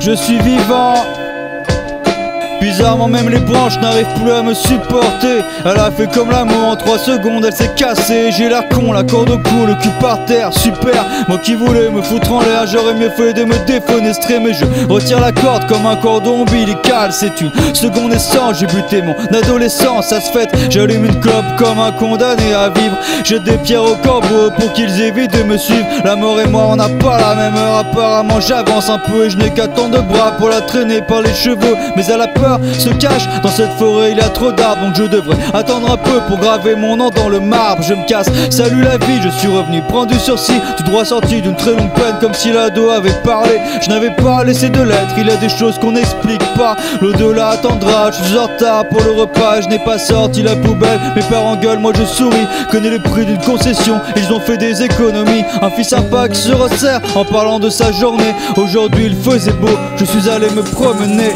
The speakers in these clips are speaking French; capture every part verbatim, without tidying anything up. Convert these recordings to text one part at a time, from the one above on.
je suis vivant. Bizarrement même les branches n'arrivent plus à me supporter. Elle a fait comme l'amour en trois secondes, elle s'est cassée. J'ai l'air con, la corde au cou, le cul par terre, super. Moi qui voulais me foutre en l'air, j'aurais mieux fait de me défenestrer. Mais je retire la corde comme un cordon ombilical. C'est une seconde naissance, j'ai buté mon adolescence. Ça se fête, j'allume une clope comme un condamné à vivre. Jette des pierres aux corbeaux pour qu'ils évitent de me suivre. La mort et moi on n'a pas la même heure. Apparemment j'avance un peu et je n'ai qu'à tant de bras pour la traîner par les cheveux. Mais elle a peur, se cache dans cette forêt, il y a trop d'arbres. Donc je devrais attendre un peu pour graver mon nom dans le marbre. Je me casse, salut la vie, je suis revenu prendre du sursis. Tout droit sorti d'une très longue peine, comme si l'ado avait parlé. Je n'avais pas laissé de lettres, il y a des choses qu'on n'explique pas. L'au-delà attendra, je suis en retard pour le repas. Je n'ai pas sorti la poubelle, mes parents gueulent, moi je souris. Connais le prix d'une concession, ils ont fait des économies. Un fils sympa qui se resserre en parlant de sa journée. Aujourd'hui il faisait beau, je suis allé me promener.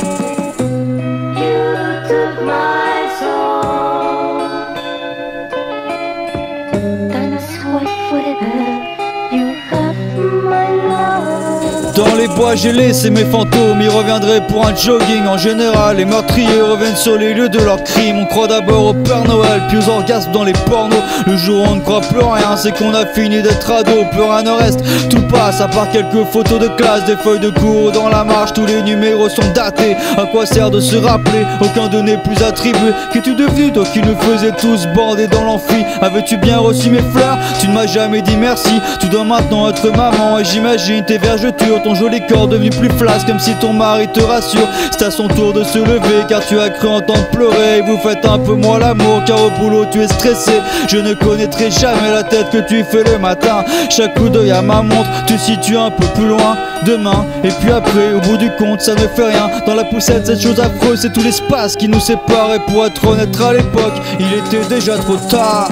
Dans les bois j'ai laissé mes fantômes, ils reviendraient pour un jogging. En général les meurtriers reviennent sur les lieux de leurs crimes. On croit d'abord au Père Noël, puis aux orgasmes dans les pornos. Le jour où on ne croit plus en rien, c'est qu'on a fini d'être ado. Plus rien ne reste, tout passe à part quelques photos de classe. Des feuilles de cours dans la marche, tous les numéros sont datés. À quoi sert de se rappeler, aucun de n'est plus attribué. Qu'es-tu devenu toi qui nous faisais tous bander dans l'amphi? Avais-tu bien reçu mes fleurs? Tu ne m'as jamais dit merci. Tu dois maintenant être maman et j'imagine tes vergetures. Ton joli corps devenu plus flasque, comme si ton mari te rassure. C'est à son tour de se lever car tu as cru entendre pleurer. Et vous faites un peu moins l'amour car au boulot tu es stressé. Je ne connaîtrai jamais la tête que tu fais le matin. Chaque coup d'œil à ma montre, tu situes un peu plus loin. Demain et puis après, au bout du compte ça ne fait rien. Dans la poussette cette chose affreuse, c'est tout l'espace qui nous sépare. Et pour être honnête à l'époque, il était déjà trop tard.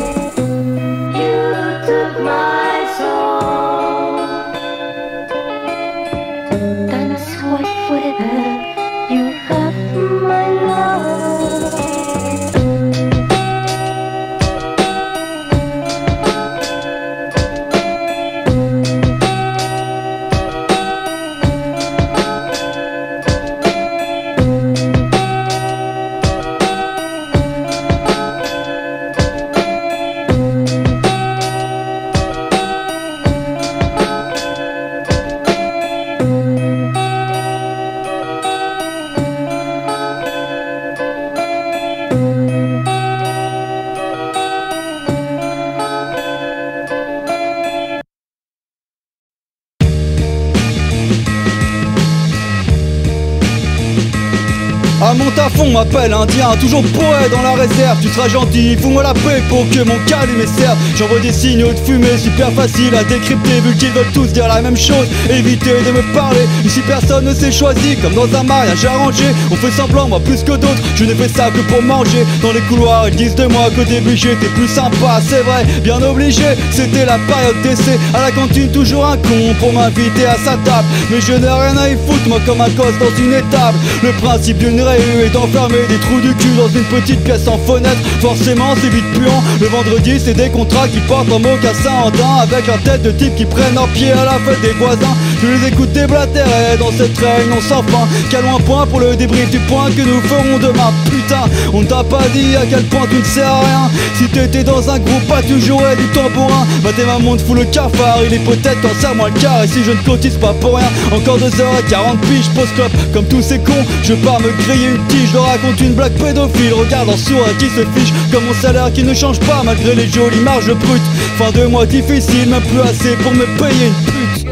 Ah monte à fond, appelle indien, toujours poète dans la réserve. Tu seras gentil, fous-moi la paix pour que mon calumet serve. J'envoie des signaux de fumée, super facile à décrypter. Vu qu'ils veulent tous dire la même chose, évitez de me parler. Ici personne ne s'est choisi, comme dans un mariage arrangé. On fait semblant, moi plus que d'autres, je n'ai fait ça que pour manger. Dans les couloirs, ils disent de moi qu'au début j'étais plus sympa. C'est vrai, bien obligé, c'était la période d'essai. À la cantine, toujours un con pour m'inviter à sa table. Mais je n'ai rien à y foutre, moi comme un gosse dans une étable. Le principe d'une réunion est d'enfermer des trous du cul dans une petite pièce en fenêtre. Forcément c'est vite puant. Le vendredi c'est des contrats qui portent en mocassin en daim, avec leur tête de type qui prennent en pied à la fête des voisins. Je les écoute déblatérer dans cette réunion sans fin. Calons un point pour le débrief du point que nous ferons demain. Putain, on ne t'a pas dit à quel point tu ne sers à rien. Si t'étais dans un groupe pas tu jouerais du tambourin. Bah t'es ma montre fout le cafard, il est peut-être qu'en serre-moi le quart. Et si je ne cotise pas pour rien, encore deux heures et quarante piges post clope. Comme tous ces cons, je pars me griller une tige. Je leur raconte une blague pédophile, regarde en sourd et qui se fiche. Comme mon salaire qui ne change pas malgré les jolies marges brutes. Fin de mois difficile, même plus assez pour me payer une pute.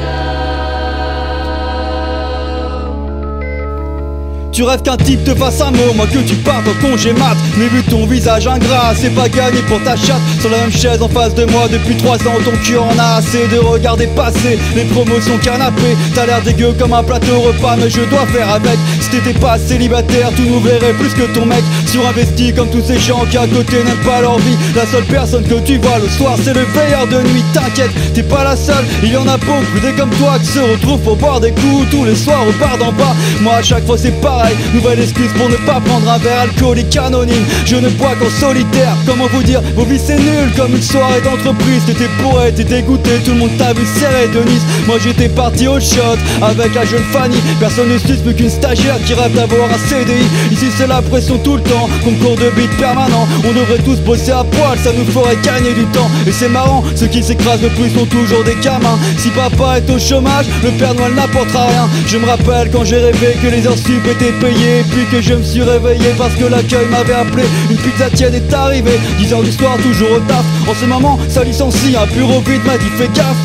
Tu rêves qu'un type te fasse un mot, moi que tu partes en congé mat. Mais vu ton visage ingrat, c'est pas gagné pour ta chatte. Sur la même chaise en face de moi depuis trois ans, ton cul en a assez de regarder passer les promotions canapé. T'as l'air dégueu comme un plateau repas, mais je dois faire avec. Si t'étais pas célibataire, tu nous verrais plus que ton mec. Surinvesti comme tous ces gens qui à côté n'aiment pas leur vie. La seule personne que tu vois le soir, c'est le veilleur de nuit. T'inquiète, t'es pas la seule, il y en a beaucoup des comme toi qui se retrouvent pour boire des coups tous les soirs au bar d'en bas. Moi à chaque fois c'est pareil, travail. Nouvelle excuse pour ne pas prendre un verre alcoolique anonyme. Je ne bois qu'en solitaire. Comment vous dire, vos vies c'est nul comme une soirée d'entreprise. T'étais poète, t'es dégoûté, tout le monde t'a vu serré Denise. Moi j'étais parti au shot avec la jeune Fanny. Personne ne suce plus qu'une stagiaire qui rêve d'avoir un C D I. Ici c'est la pression tout le temps, concours de beat permanent. On devrait tous bosser à poil, ça nous ferait gagner du temps. Et c'est marrant, ceux qui s'écrasent le plus sont toujours des gamins. Si papa est au chômage, le Père Noël n'apportera rien. Je me rappelle quand j'ai rêvé que les heures sup étaient payées, puis que je me suis réveillé parce que l'accueil m'avait appelé. Une pizza tiède est arrivée, dix heures du soir toujours au taf. En ce moment ça licencie, un bureau vide m'a dit fais gaffe.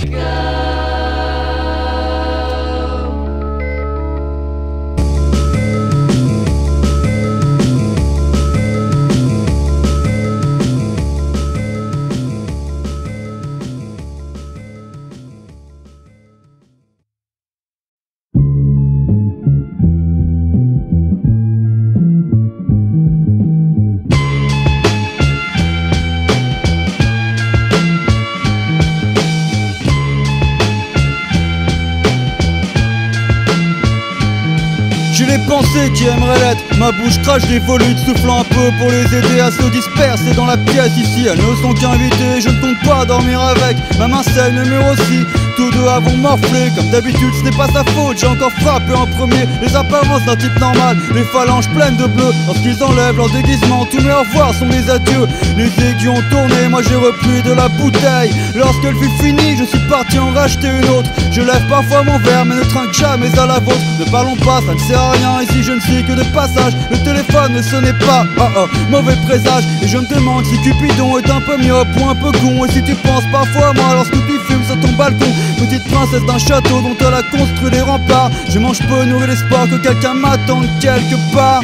J'ai les pensées qui aimeraient l'être. Ma bouche crache des volutes, soufflant un peu pour les aider à se disperser dans la pièce. Ici elles ne sont qu'invitées, je ne compte pas dormir avec. Ma main saigne, le mur aussi. Tous deux avons morflé, comme d'habitude ce n'est pas sa faute. J'ai encore frappé en premier les apparences d'un type normal. Les phalanges pleines de bleu, lorsqu'ils enlèvent leur déguisement, tous mes au revoir sont les adieux. Les aiguilles ont tourné, moi j'ai repris de la bouteille. Lorsqu'elle fut finie, je suis parti en racheter une autre. Je lève parfois mon verre mais ne trinque jamais à la vôtre. Ne parlons pas, ça ne sert à rien, ici je ne suis que de passage. Le téléphone ne sonnait pas, oh oh, mauvais présage. Et je me demande si Cupidon est un peu myope ou un peu con. Et si tu penses parfois à moi lorsque tu fumes sur ton balcon. Petite princesse d'un château dont elle a construit les remparts. Je mange peu, nourrir l'espoir que quelqu'un m'attende quelque part.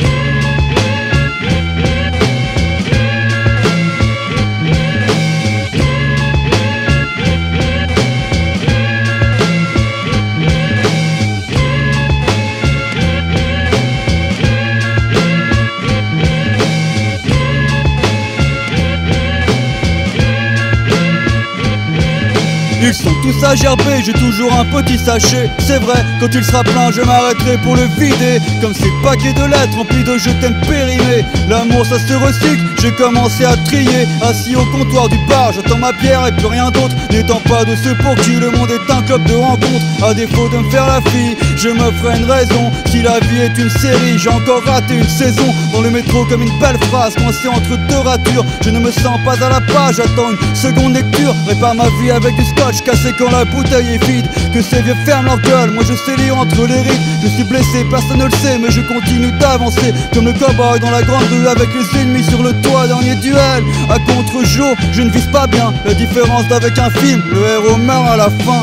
Ils sont tous à gerber, j'ai toujours un petit sachet. C'est vrai, quand il sera plein, je m'arrêterai pour le vider. Comme ces paquets de lettres remplis de je t'aime périmés. L'amour ça se recycle, j'ai commencé à trier. Assis au comptoir du bar, j'attends ma bière et plus rien d'autre. N'étant pas de ceux pour qui le monde est un club de rencontres. À défaut de me faire la fille, je me ferai une raison. Si la vie est une série, j'ai encore raté une saison. Dans le métro comme une belle phrase, coincée entre deux ratures. Je ne me sens pas à la page, j'attends une seconde lecture. Répare ma vie avec du scotch cassé quand la bouteille est vide. Que ces vieux ferment leur gueule, moi je sais lire entre les rides. Je suis blessé, personne ne le sait, mais je continue d'avancer. Comme le cowboy dans la grande rue avec les ennemis sur le toit. Dernier duel, à contre-jour, je ne vise pas bien. La différence d'avec un film, le héros meurt à la fin.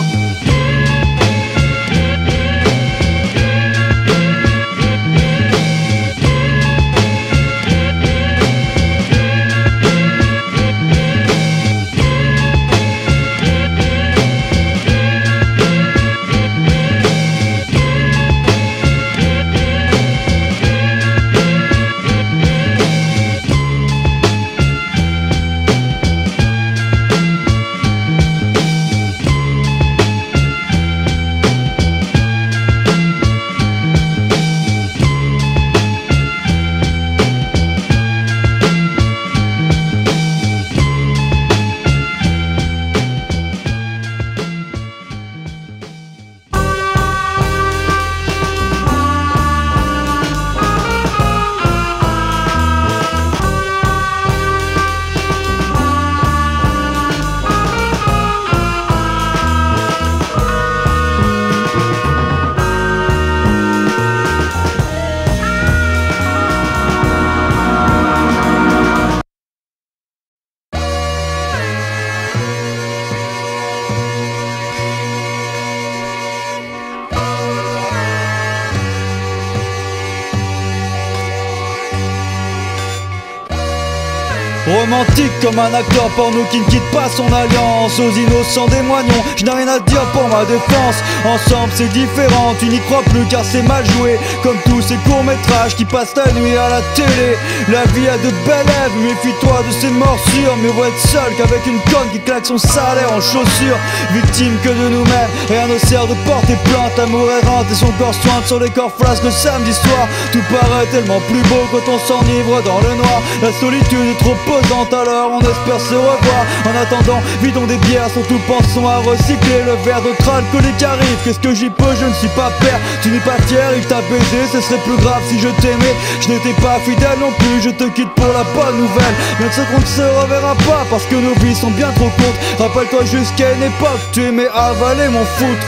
Romantique comme un acteur porno qui ne quitte pas son alliance. Aux innocents des moignons, je n'ai rien à dire pour ma défense. Ensemble c'est différent, tu n'y crois plus car c'est mal joué. Comme tous ces courts-métrages qui passent la nuit à la télé. La vie a de belles lèvres, méfie-toi de ces morsures. Mieux vaut être seul qu'avec une conne qui claque son salaire en chaussures. Victime que de nous-mêmes, rien ne sert de porter plainte. Amour errante et son corps sointe sur les corps flasques le samedi soir. Tout paraît tellement plus beau quand on s'enivre dans le noir. La solitude est trop pesante, alors on espère se revoir. En attendant, vidons des bières, surtout pensons à recycler. Le verre d'autre alcoolique arrive, qu'est-ce que j'y peux, je ne suis pas père. Tu n'es pas fier, il t'a baisé, ce serait plus grave si je t'aimais. Je n'étais pas fidèle non plus, je te quitte pour la bonne nouvelle. Bien sûr qu'on ne se reverra pas parce que nos vies sont bien trop courtes. Rappelle-toi jusqu'à une époque, tu aimais avaler mon foutre.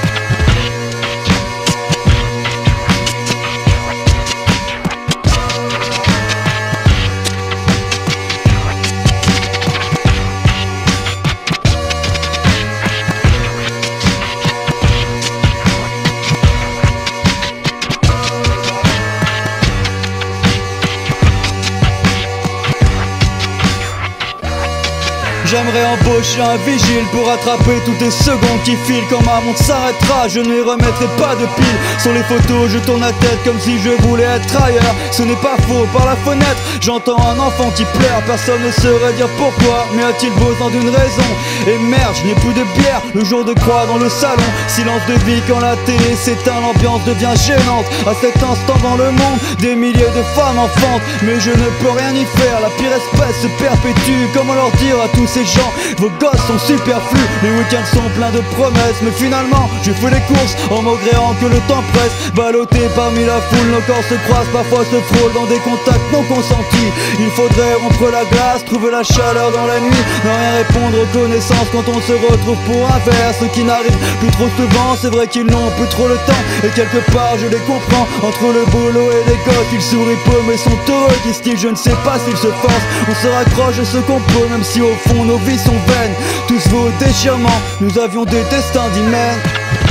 J'aimerais embaucher un vigile pour attraper toutes les secondes qui filent. Quand ma montre s'arrêtera, je ne remettrai pas de pile. Sur les photos, je tourne la tête comme si je voulais être ailleurs. Ce n'est pas faux, par la fenêtre, j'entends un enfant qui pleure. Personne ne saurait dire pourquoi, mais a-t-il besoin d'une raison? Et merde, je n'ai plus de bière, le jour de croix dans le salon. Silence de vie quand la télé s'éteint, l'ambiance devient gênante. À cet instant dans le monde, des milliers de femmes enfantent. Mais je ne peux rien y faire, la pire espèce se perpétue. Comment leur dire à tous ces gens, vos gosses sont superflus, les week-ends sont pleins de promesses. Mais finalement, je fais les courses en maugréant que le temps presse. Ballotté parmi la foule, nos corps se croisent, parfois se frôlent dans des contacts non consentis. Il faudrait rompre la glace, trouver la chaleur dans la nuit. Ne rien répondre aux connaissances quand on se retrouve pour un verre. Ce qui n'arrive plus trop souvent, c'est vrai qu'ils n'ont plus trop le temps. Et quelque part je les comprends, entre le boulot et les gosses, ils sourient peu mais sont heureux. Disent-ils, je ne sais pas s'ils se forcent. On se raccroche à ce qu'on peut, même si au fond nos vies sont vaines. Tous vos déchirements, nous avions des destins d'hymen.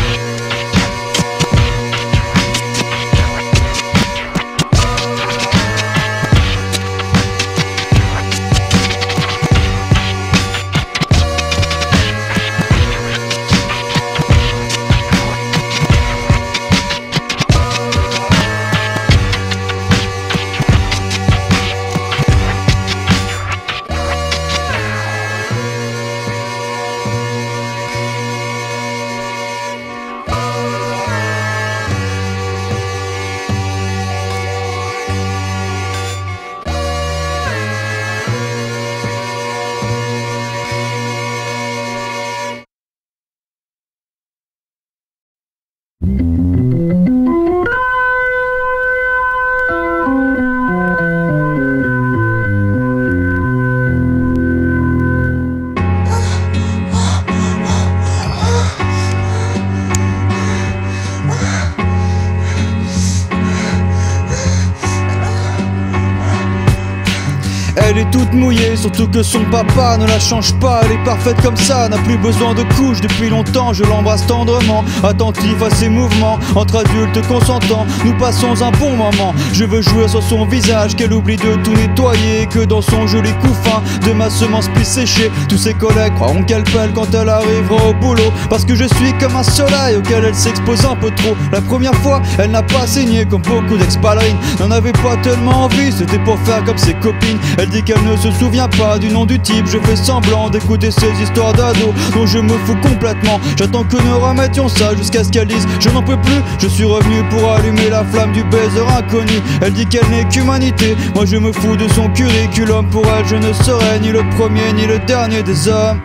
Elle est toute mouillée, surtout que son papa ne la change pas. Elle est parfaite comme ça, n'a plus besoin de couches. Depuis longtemps je l'embrasse tendrement, attentif à ses mouvements. Entre adultes consentants, nous passons un bon moment. Je veux jouer sur son visage, qu'elle oublie de tout nettoyer. Que dans son joli couffin, de ma semence puisse sécher. Tous ses collègues croiront qu'elle pèle quand elle arrivera au boulot. Parce que je suis comme un soleil auquel elle s'expose un peu trop. La première fois, elle n'a pas saigné comme beaucoup d'ex-ballerines. N'en avait pas tellement envie, c'était pour faire comme ses copines. Elle dit qu'elle ne se souvient pas du nom du type. Je fais semblant d'écouter ces histoires d'ados dont je me fous complètement. J'attends que nous remettions ça jusqu'à ce qu'elle dise je n'en peux plus. Je suis revenu pour allumer la flamme du baiser inconnu. Elle dit qu'elle n'est qu'humanité, moi je me fous de son curriculum. Pour elle je ne serai ni le premier ni le dernier des hommes.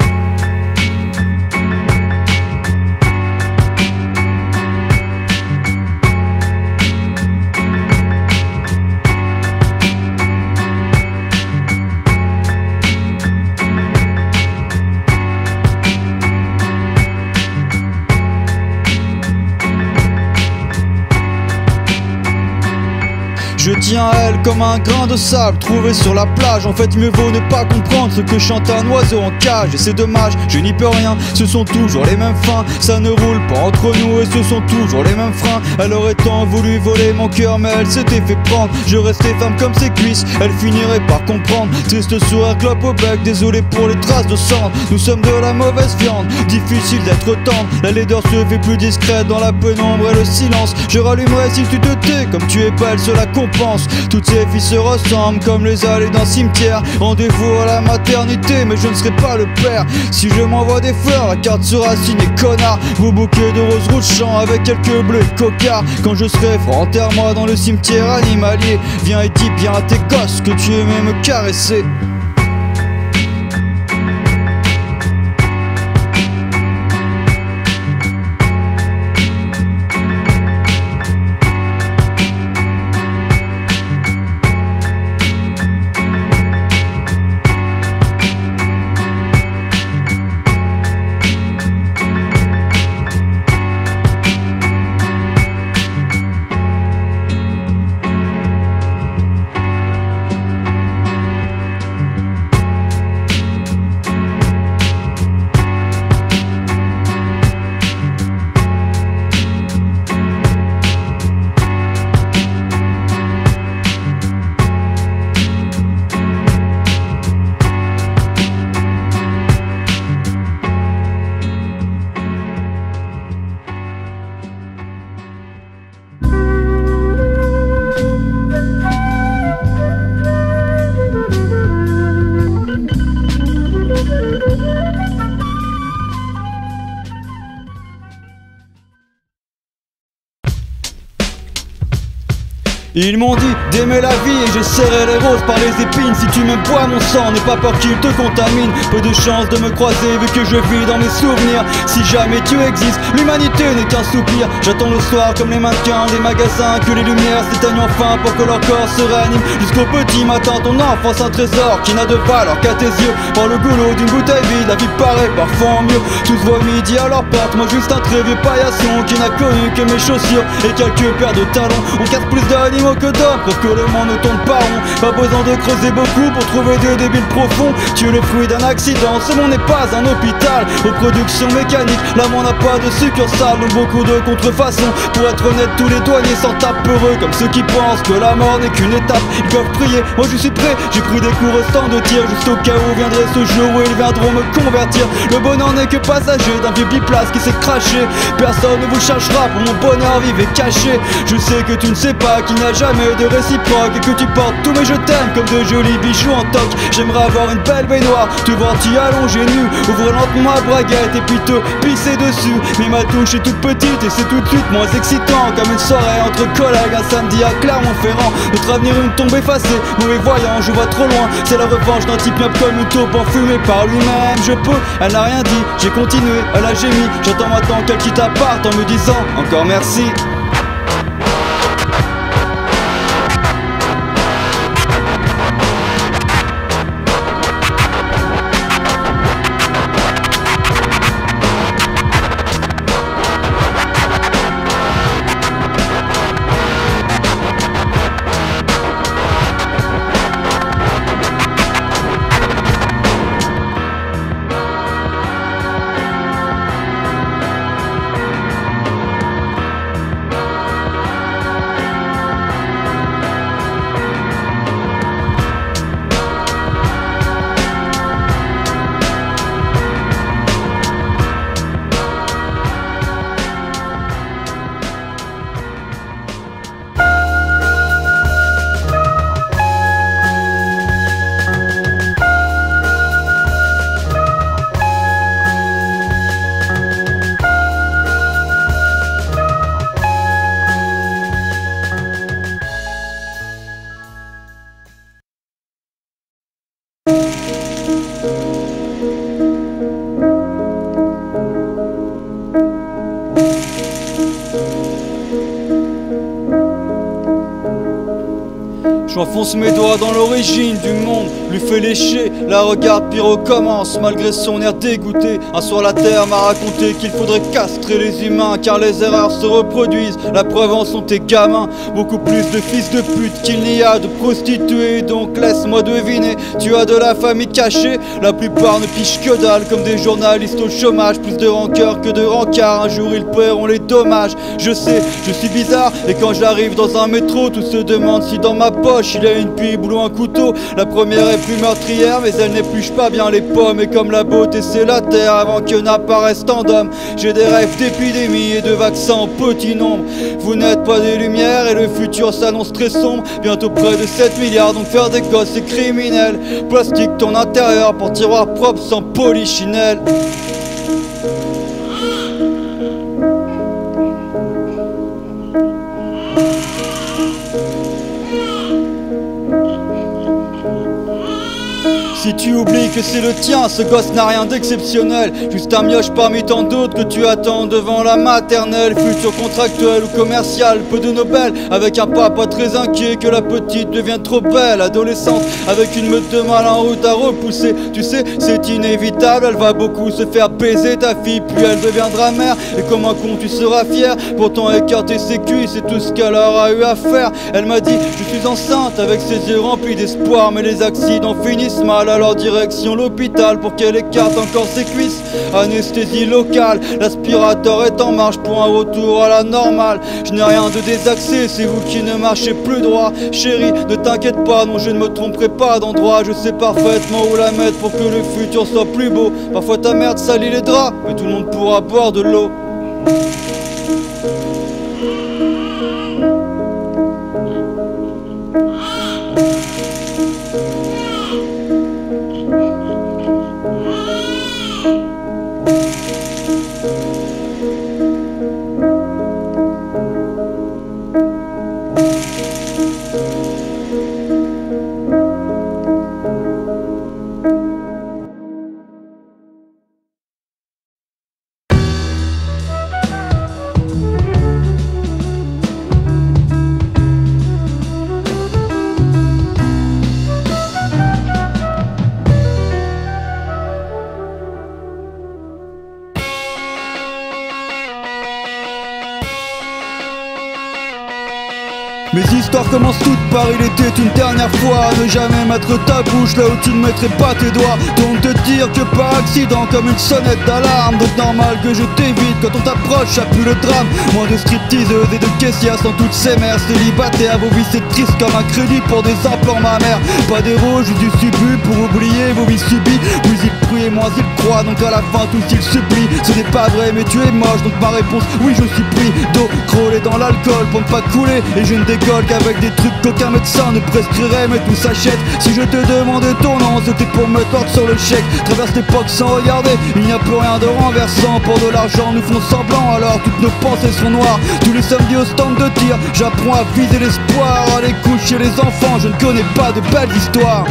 Je tiens à elle comme un grain de sable trouvé sur la plage. En fait mieux vaut ne pas comprendre ce que chante un oiseau en cage. Et c'est dommage, je n'y peux rien, ce sont toujours les mêmes fins. Ça ne roule pas entre nous et ce sont toujours les mêmes freins. Elle aurait tant voulu voler mon cœur mais elle s'était fait prendre. Je restais femme comme ses cuisses, elle finirait par comprendre. Triste sourire, clope au bec, désolé pour les traces de sang. Nous sommes de la mauvaise viande, difficile d'être tendre. La laideur se fait plus discrète dans la pénombre et le silence. Je rallumerai si tu te tais, comme tu es belle cela compense. Toutes ces filles se ressemblent comme les allées d'un cimetière. Rendez-vous à la maternité mais je ne serai pas le père. Si je m'envoie des fleurs, la carte sera signée connard. Vos bouquets de roses rouges champs avec quelques bleus cocards. Quand je serai froid, enterre-moi dans le cimetière animalier. Viens et dis bien à tes gosses que tu aimais me caresser. Ils m'ont dit d'aimer la vie et j'ai serré les roses par les épines. Si tu me bois mon sang, n'aie pas peur qu'il te contamine. Peu de chance de me croiser vu que je vis dans mes souvenirs. Si jamais tu existes, l'humanité n'est qu'un soupir. J'attends le soir comme les mannequins des magasins, que les lumières s'éteignent enfin pour que leur corps se réanime. Jusqu'au petit matin, ton enfance un trésor qui n'a de valeur qu'à tes yeux. Par le goulot d'une bouteille vide, la vie paraît parfois mieux. Tous voient midi à leur porte, moi juste un très vieux paillasson qui n'a connu que mes chaussures et quelques paires de talons. On casse plus d'animaux que d'hommes, sauf que le monde ne tourne pas rond. Pas besoin de creuser beaucoup pour trouver des débiles profonds. Tu es le fruit d'un accident, ce monde n'est pas un hôpital aux productions mécaniques. L'amour n'a pas de succursale, donc beaucoup de contrefaçons. Pour être honnête, tous les douaniers s'en tapent heureux, comme ceux qui pensent que la mort n'est qu'une étape. Ils peuvent prier, moi je suis prêt, j'ai pris des cours au stand de tir, juste au cas où viendrait ce jour où ils viendront me convertir. Le bonheur n'est que passager d'un vieux biplace qui s'est craché. Personne ne vous cherchera pour mon bonheur vif et caché. Je sais que tu ne sais pas qu'il n'y a jamais de réciproque et que tu portes tous mes je t'aime comme de jolis bijoux en toc. J'aimerais avoir une belle baignoire, te voir t'y allonger nu, ouvrir lentement ma braguette et puis te pisser dessus. Mais ma touche est toute petite et c'est tout de suite moins excitant, comme une soirée entre collègues un samedi à Clermont-Ferrand. Notre avenir une tombe effacée, mauvais voyant, je vois trop loin. C'est la revanche d'un type noble comme une taupe enfumée par lui-même. Je peux, elle n'a rien dit, j'ai continué, elle a gémi. J'attends maintenant qu'elle quitte appart en me disant encore merci. J'enfonce mes doigts dans l'origine du monde. lui fait lécher. La regarde puis recommence malgré son air dégoûté. Un soir la terre m'a raconté qu'il faudrait castrer les humains car les erreurs se reproduisent. La preuve en sont tes gamins, beaucoup plus de fils de pute qu'il n'y a de prostituées. Donc laisse-moi deviner, tu as de la famille cachée. La plupart ne pichent que dalle comme des journalistes au chômage. Plus de rancœur que de rencard, un jour ils paieront les dommages. Je sais, je suis bizarre et quand j'arrive dans un métro, tous se demandent si dans ma poche il y a une bible ou un couteau. La première est plus meurtrière mais elle n'épluche pas bien les pommes. Et comme la beauté c'est la terre avant que n'apparaisse tant d'hommes, j'ai des rêves d'épidémie et de vaccins en petit nombre. Vous n'êtes pas des lumières et le futur s'annonce très sombre. Bientôt près de sept milliards, donc faire des gosses c'est criminel. Plastique ton intérieur pour tiroir propre sans polichinelle. Si tu oublies que c'est le tien, ce gosse n'a rien d'exceptionnel. Juste un mioche parmi tant d'autres que tu attends devant la maternelle. Futur contractuel ou commercial, peu de Nobel. Avec un papa très inquiet que la petite devienne trop belle. Adolescente avec une meute de mal en route à repousser. Tu sais, c'est inévitable, elle va beaucoup se faire baiser ta fille. Puis elle deviendra mère et comme un con tu seras fier. Pourtant écarter ses cuisses c'est tout ce qu'elle aura eu à faire. Elle m'a dit, je suis enceinte avec ses yeux remplis d'espoir. Mais les accidents finissent mal. Alors direction l'hôpital pour qu'elle écarte encore ses cuisses. Anesthésie locale, l'aspirateur est en marche pour un retour à la normale. Je n'ai rien de désaxé, c'est vous qui ne marchez plus droit. Chérie, ne t'inquiète pas, non je ne me tromperai pas d'endroit. Je sais parfaitement où la mettre pour que le futur soit plus beau. Parfois ta merde salit les draps, mais tout le monde pourra boire de l'eau. Mes histoires commencent toutes par il était une dernière fois. Ne jamais mettre ta bouche là où tu ne mettrais pas tes doigts. Donc te dire que par accident comme une sonnette d'alarme. Donc normal que je t'évite quand on t'approche, ça pue le drame. Moins de stripteaseuses et de caissières sans toutes ces mères célibataires. Vos vies c'est triste comme un crédit pour des implants mammaires. Pas d'héros, juste du subbu pour oublier vos vies subies. Plus il prie et moins il croit, donc à la fin tous ils supplient. Ce n'est pas vrai mais tu es moche, donc ma réponse oui je suis pris d'eau crôlée dans l'alcool pour ne pas couler. Et je ne déconne qu'avec des trucs qu'aucun médecin ne prescrirait, mais tout s'achète. Si je te demande ton nom, c'était pour me tordre sur le chèque. Traverse l'époque sans regarder, il n'y a plus rien de renversant. Pour de l'argent nous font semblant, alors toutes nos pensées sont noires. Tous les samedis au stand de tir, j'apprends à viser l'espoir. Aller coucher les enfants, je ne connais pas de belles histoires.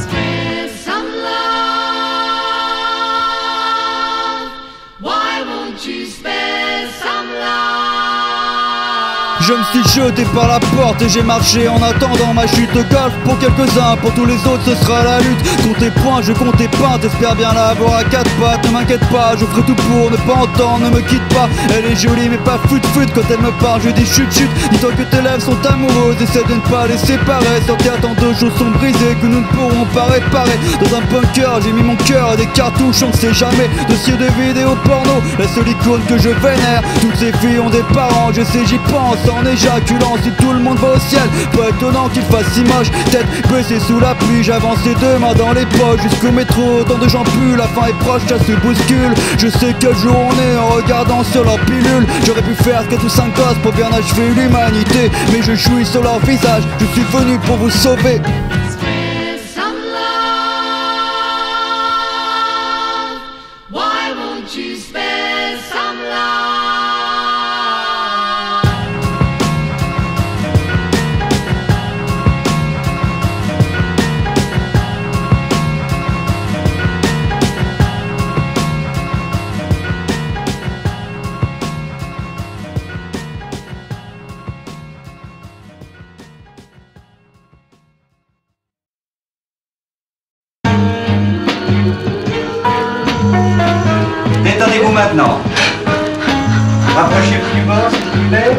Je me suis jeté par la porte et j'ai marché en attendant ma chute de golf. Pour quelques-uns, pour tous les autres ce sera la lutte. Compte tes points, je compte tes pains, t'espères bien l'avoir à quatre pattes. Ne m'inquiète pas, je ferai tout pour ne pas entendre, ne me quitte pas. Elle est jolie mais pas fut fut, quand elle me parle je dis chut chut. Dis-toi que tes lèvres sont amoureuses, essaie de ne pas les séparer. Sur terre tant de choses sont brisées que nous ne pourrons pas réparer. Dans un bunker j'ai mis mon cœur et des cartouches, on ne sait jamais. Dossier de vidéos porno, la seule icône que je vénère. Toutes ces filles ont des parents, je sais j'y pense. En éjaculant si tout le monde va au ciel, pas étonnant qu'il fasse si moche. Tête baissée sous la pluie, j'avance les deux mains dans les poches. Jusqu'au métro, tant de gens puent, la fin est proche, ça se bouscule. Je sais quel jour on est en regardant sur leur pilule. J'aurais pu faire quatre ou cinq gosses pour bien achever l'humanité, mais je jouis sur leur visage, je suis venu pour vous sauver. maintenant. Rapprochez-vous du bord, s'il vous plaît.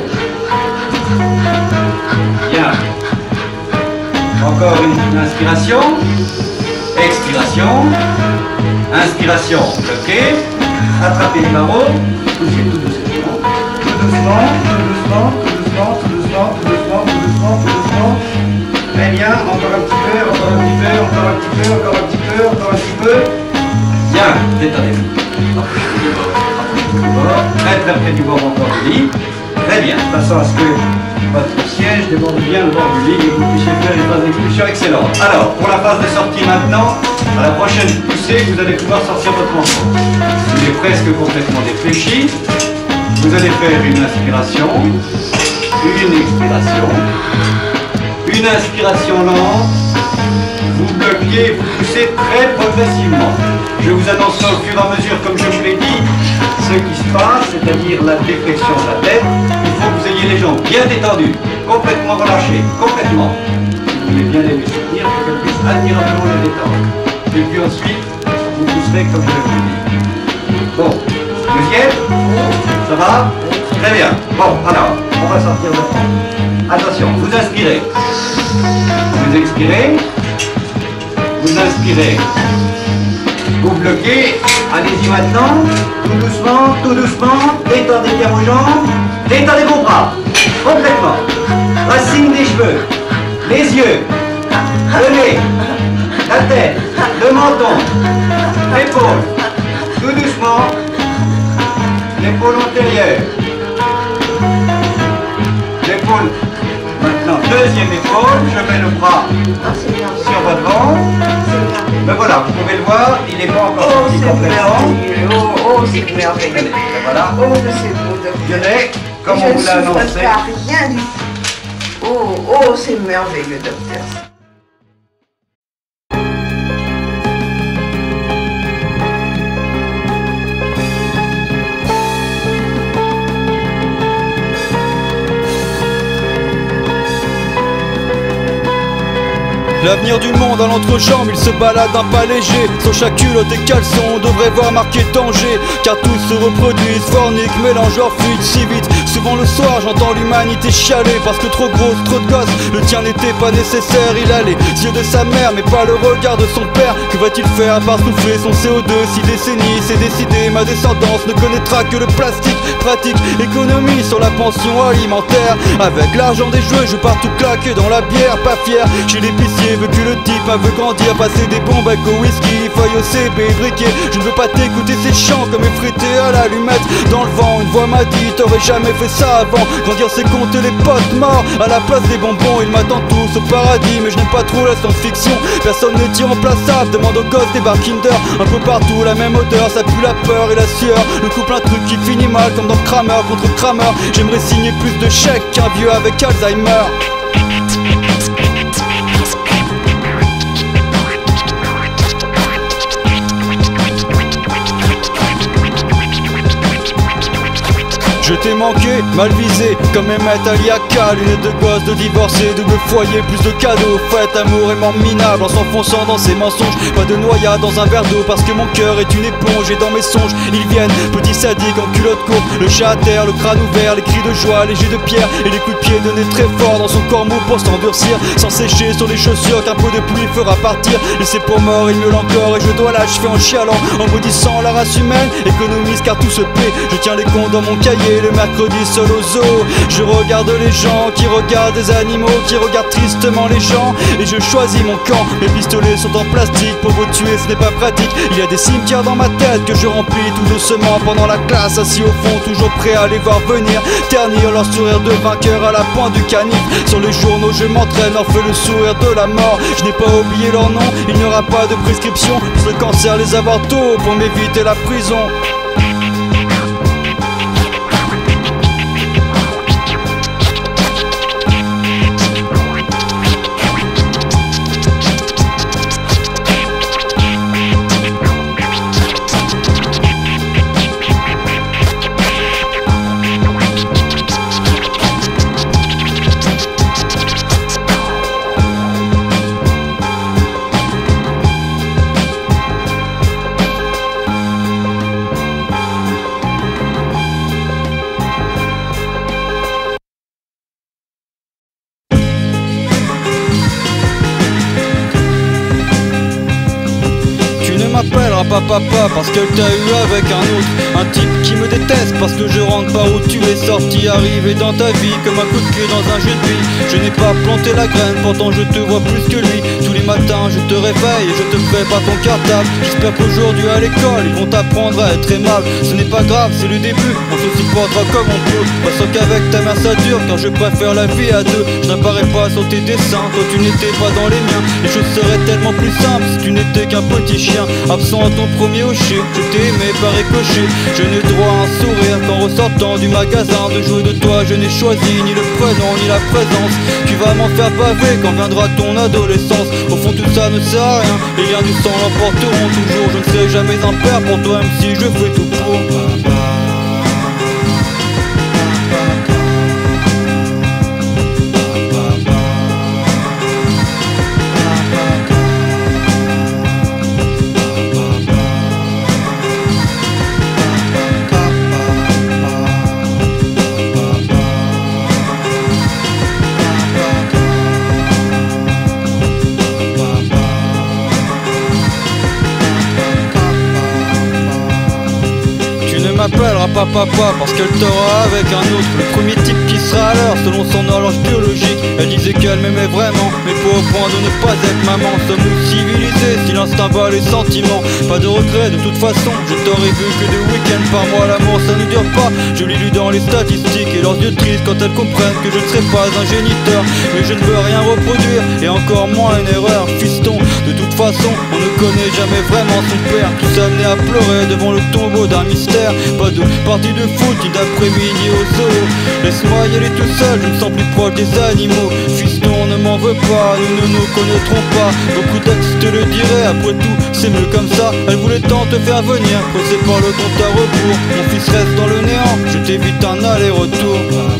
Bien. Encore une inspiration. Expiration. Inspiration. Bloquez. Attrapez les barreaux. Poussez tout doucement. Tout doucement, tout doucement, tout doucement, tout doucement, tout doucement, tout doucement, tout doucement. Très bien. Encore un petit peu, encore un petit peu, encore un petit peu, encore un petit peu, encore un petit peu. Bien. Détendez-vous. Rapprochez-vous du bord. Rapprochez-vous du bord. Très très près du bord encore du lit. Très bien. De façon à ce que votre siège déborde bien le bord du lit et que vous puissiez faire une phase d'expulsion excellente. Alors, pour la phase de sortie maintenant, à la prochaine poussée, vous allez pouvoir sortir votre menton. Il est presque complètement défléchi. Vous allez faire une inspiration, une expiration, une inspiration lente. Vous bloquez et vous poussez très progressivement. Je vous annoncerai au fur et à mesure, comme je vous l'ai dit, ce qui se passe, c'est-à-dire la déflexion de la tête. Il faut que vous ayez les jambes bien détendues, complètement relâchées, complètement. Vous voulez bien les soutenir pour qu'elles puissent admirablement les détendre. Et puis ensuite, vous pousserez comme je vous l'ai dit. Bon, deuxième, ça va? Très bien. Bon, alors, on va sortir de fond. Attention, vous inspirez. Vous expirez. Vous inspirez. Vous bloquez. Allez-y maintenant. Tout doucement, tout doucement. Détendez bien vos jambes. Détendez vos bras. Complètement. Racine des cheveux. Les yeux. Le nez. La tête. Le menton. L'épaule. Tout doucement. L'épaule antérieure. L'épaule. Maintenant, deuxième épaule. Je mets le bras sur votre ventre. Mais voilà, vous pouvez le voir, il n'est pas encore Oh, sorti c'est complètement. merveilleux. Oh, oh, c'est merveilleux. Et voilà. Oh, que c'est beau, docteur. Violet, comme Je on ne vous l'a souffre annoncé. pas, rien du tout. Oh, oh, c'est merveilleux, docteur. L'avenir du monde à l'entrejambe, il se balade un pas léger. Sur chaque culotte et caleçon, on devrait voir marqué danger. Car tous se reproduisent, forniquent, mélangent leur fuite si vite. Souvent le soir, j'entends l'humanité chialer. Parce que trop grosse, trop de gosses, le tien n'était pas nécessaire. Il a les yeux de sa mère, mais pas le regard de son père. Que va-t-il faire à part souffler son C O deux? Six décennies, c'est décidé, ma descendance ne connaîtra que le plastique. Pratique, économie sur la pension alimentaire. Avec l'argent des jeux, je pars tout claquer dans la bière. Pas fier, chez l'épicier, veut que le type a veut grandir, passer des bombes avec au whisky, feuille au C B, briquet. Je ne veux pas t'écouter ces chants comme effrité à l'allumette. Dans le vent, une voix m'a dit, t'aurais jamais fait ça avant. Grandir c'est compter les potes morts à la place des bonbons. Ils m'attendent tous au paradis, mais je n'aime pas trop la science-fiction. Personne n'est irremplaçable, demande aux gosses des bar Kinder. Un peu partout la même odeur, ça pue la peur et la sueur. Le couple un truc qui finit mal comme dans Kramer contre Kramer. J'aimerais signer plus de chèques qu'un vieux avec Alzheimer. Je t'ai manqué, mal visé, comme Emmett Aliaka. Lunettes de gosse, de divorcé, double foyer, plus de cadeaux. Faites amour aimant minable en s'enfonçant dans ses mensonges. Pas de noyade dans un verre d'eau parce que mon cœur est une éponge. Et dans mes songes, ils viennent, petits sadiques en culotte courte. Le chat à terre, le crâne ouvert, les cris de joie, les jets de pierre. Et les coups de pied donnés très fort dans son corps mou pour s'endurcir. Sans sécher sur les chaussures qu'un peu de pluie fera partir. Laissé pour mort, il miaule encore et je dois l'achever en chialant. En maudissant la race humaine, économise car tout se paie. Je tiens les comptes dans mon cahier. Le mercredi seul au zoo, je regarde les gens qui regardent des animaux, qui regardent tristement les gens. Et je choisis mon camp, mes pistolets sont en plastique. Pour vous tuer ce n'est pas pratique. Il y a des cimetières dans ma tête que je remplis tout doucement pendant la classe. Assis au fond, toujours prêt à les voir venir ternir leur sourire de vainqueur à la pointe du canif. Sur les journaux je m'entraîne, leur fais le sourire de la mort. Je n'ai pas oublié leur nom, il n'y aura pas de prescription pour ce cancer, les avortos, pour m'éviter la prison. à papa parce qu'elle t'a eu avec un autre. Un type qui me déteste parce que je rentre pas où tu es sorti. Arrivé dans ta vie comme un coup de pied dans un jeu de vie. Je n'ai pas planté la graine, pourtant je te vois plus que lui. Tous les matins je te réveille et je te prépare ton cartable. J'espère qu'aujourd'hui à l'école ils vont t'apprendre à être aimable. Ce n'est pas grave, c'est le début, on se supportera comme on peut. Passant qu'avec ta mère ça dure, car je préfère la vie à deux. Je n'apparais pas sur tes dessins, toi tu n'étais pas dans les miens. Les choses seraient tellement plus simples si tu n'étais qu'un petit chien. Absent à ton premier hocher, je t'ai aimé par ricochet. Je n'ai droit à un sourire qu'en ressortant du magasin. De jouer de toi je n'ai choisi ni le prénom ni la présence. Tu vas m'en faire baver quand viendra ton adolescence. Au fond tout ça ne sert à rien, les liens du sang l'emporteront toujours. Je ne serai jamais un père pour toi même si je fais tout pour. M'appellera pas papa parce qu'elle t'aura avec un autre. Le premier type qui sera à l'heure selon son horloge biologique. Elle disait qu'elle m'aimait vraiment, mais pas au point de ne pas être maman. Sommes-nous civilisés si l'instinct bat les sentiments? Pas de regret de toute façon, je t'aurais vu que deux week-ends par mois. L'amour ça ne dure pas, je l'ai lu dans les statistiques. Et leurs yeux tristes quand elles comprennent que je ne serai pas un géniteur. Mais je ne veux rien reproduire, et encore moins une erreur. Fiston, de toute façon, on ne connaît jamais vraiment son père. Tous amenés à pleurer devant le tombeau d'un mystère. Pas de partie de foot ni d'après-midi au zoo. Laisse-moi y aller tout seul, je me sens plus proche des animaux. Fiston ne m'en veux pas, nous ne nous connaîtrons pas. Beaucoup d'ex te le diraient, après tout c'est mieux comme ça. Elle voulait tant te faire venir, pressé par le compte à rebours. Mon fils reste dans le néant, je t'évite un aller-retour.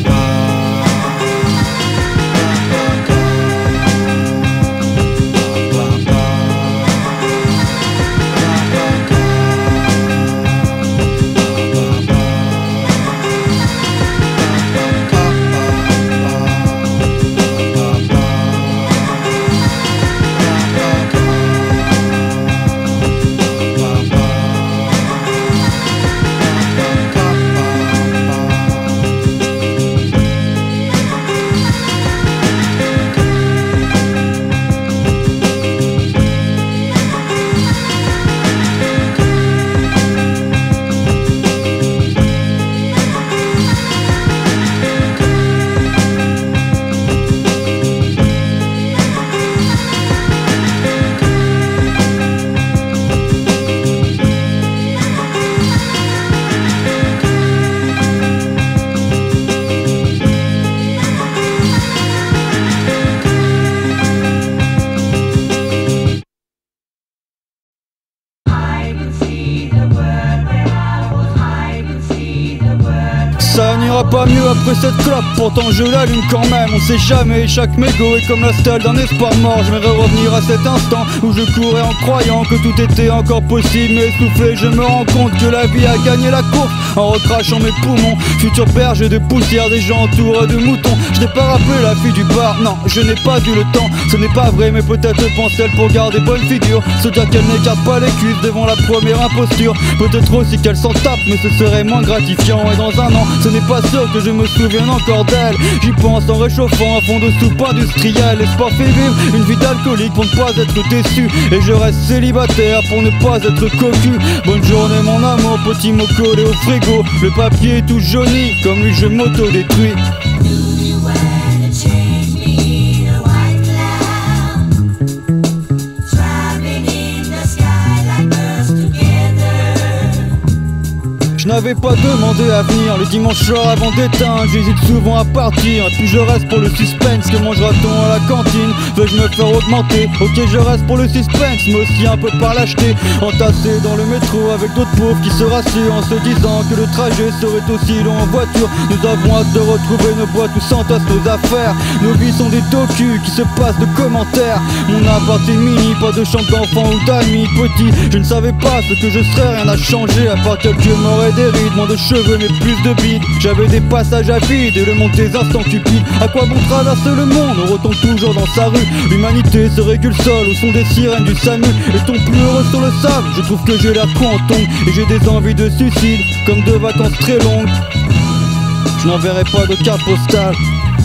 Ça n'ira pas mieux après cette clope, pourtant je l'allume quand même. On sait jamais, chaque mégot est comme la stèle d'un espoir mort. J'aimerais revenir à cet instant où je courais en croyant que tout était encore possible. Mais essoufflé, je me rends compte que la vie a gagné la course en recrachant mes poumons. Futur berger de poussière, des gens entourés de moutons. Je n'ai pas rappelé la fille du bar, non, je n'ai pas eu le temps. Ce n'est pas vrai, mais peut-être pense-t-elle pour garder bonne figure. Se dire qu'elle n'écarte pas les cuisses devant la première imposture. Peut-être aussi qu'elle s'en tape, mais ce serait moins gratifiant. Et dans un an, ce n'est pas sûr que je me souvienne encore d'elle. J'y pense en réchauffant un fond de soupe industrielle. L'espoir fait vivre une vie d'alcoolique pour ne pas être déçu. Et je reste célibataire pour ne pas être cocu. Bonne journée mon amour, petit mot collé au frigo. Le papier est tout jauni, comme lui je m'auto-détruis. Je n'avais pas demandé à venir le dimanche soir avant d'éteindre. J'hésite souvent à partir, puis je reste pour le suspense. Que mangera-t-on à la cantine? Vais-je me faire augmenter? Ok, je reste pour le suspense, mais aussi un peu par lâcheté. Entassé dans le métro avec d'autres pauvres qui se rassurent en se disant que le trajet serait aussi long en voiture. Nous avons hâte de retrouver nos boîtes où s'entassent nos affaires. Nos vies sont des docus qui se passent de commentaires. Mon appart est mini, pas de chambre d'enfant ou d'amis petits. Je ne savais pas ce que je serais, rien n'a changé à part quelques morts et des des rides, moins de cheveux mais plus de bides. J'avais des passages à vide et le monde des instants cupides. À quoi bon traverser le monde, on retombe toujours dans sa rue. L'humanité se régule seule au son des sirènes du SAMU. Est-on plus heureux sur le sable? Je trouve que j'ai l'air con en tongue et j'ai des envies de suicide, comme de vacances très longues. Je n'enverrai pas de carte postale.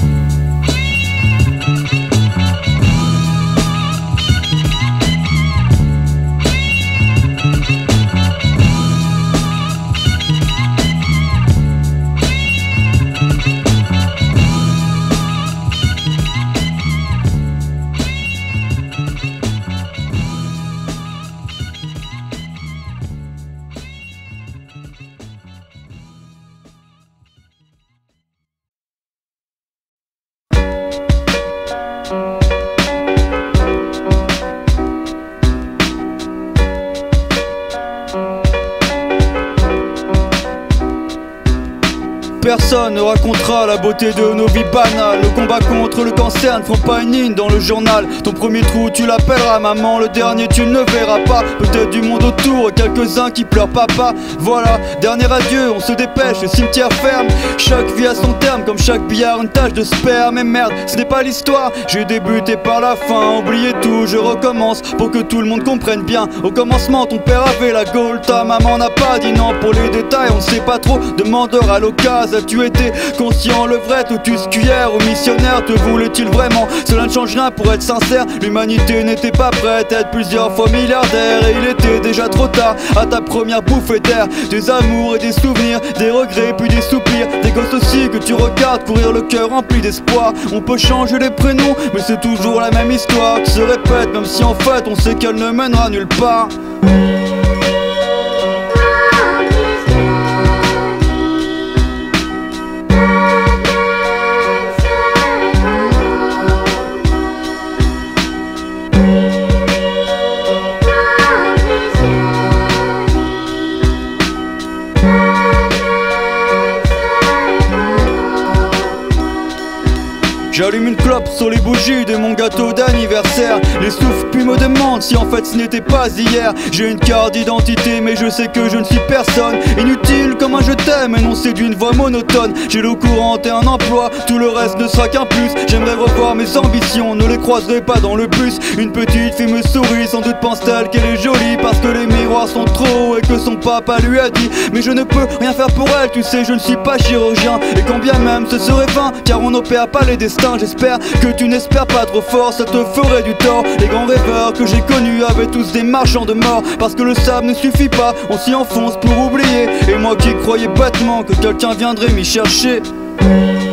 Personne ne racontera la beauté de nos vies banales. Le combat contre le cancer ne fera pas une ligne dans le journal. Ton premier trou tu l'appelleras maman, le dernier tu ne verras pas. Peut-être du monde autour, quelques-uns qui pleurent papa. Voilà, dernier adieu, on se dépêche, le cimetière ferme. Chaque vie a son terme, comme chaque billard une tache de sperme. Et merde, ce n'est pas l'histoire, j'ai débuté par la fin. Oubliez tout, je recommence pour que tout le monde comprenne bien. Au commencement ton père avait la gaule, ta maman n'a pas dit non. Pour les détails on ne sait pas trop, demandeur à l'occasion. Tu étais conscient, levrette, lotus cuillère ou missionnaire, te voulait-il vraiment? Cela ne change rien pour être sincère, l'humanité n'était pas prête à être plusieurs fois milliardaire. Et il était déjà trop tard à ta première bouffée d'air. Des amours et des souvenirs, des regrets puis des soupirs. Des gosses aussi que tu regardes courir le cœur rempli d'espoir. On peut changer les prénoms mais c'est toujours la même histoire qui se répète, même si en fait on sait qu'elle ne mènera nulle part. J'allume une clope sur les bougies de mon gâteau d'anniversaire. Les souffles puis me demandent si en fait ce n'était pas hier. J'ai une carte d'identité mais je sais que je ne suis personne. Inutile comme un je t'aime énoncé d'une voix monotone. J'ai l'eau courante et un emploi, tout le reste ne sera qu'un plus. J'aimerais revoir mes ambitions, ne les croiserai pas dans le bus. Une petite fille me sourit, sans doute pense-t-elle qu'elle est jolie parce que les miroirs sont trop hauts et que son papa lui a dit. Mais je ne peux rien faire pour elle, tu sais je ne suis pas chirurgien. Et quand bien même ce serait vain, car on n'opère pas les destins. J'espère que tu n'espères pas trop fort, ça te ferait du tort. Les grands rêveurs que j'ai connus avaient tous des marchands de mort. Parce que le sable ne suffit pas, on s'y enfonce pour oublier. Et moi qui croyais bêtement que quelqu'un viendrait m'y chercher.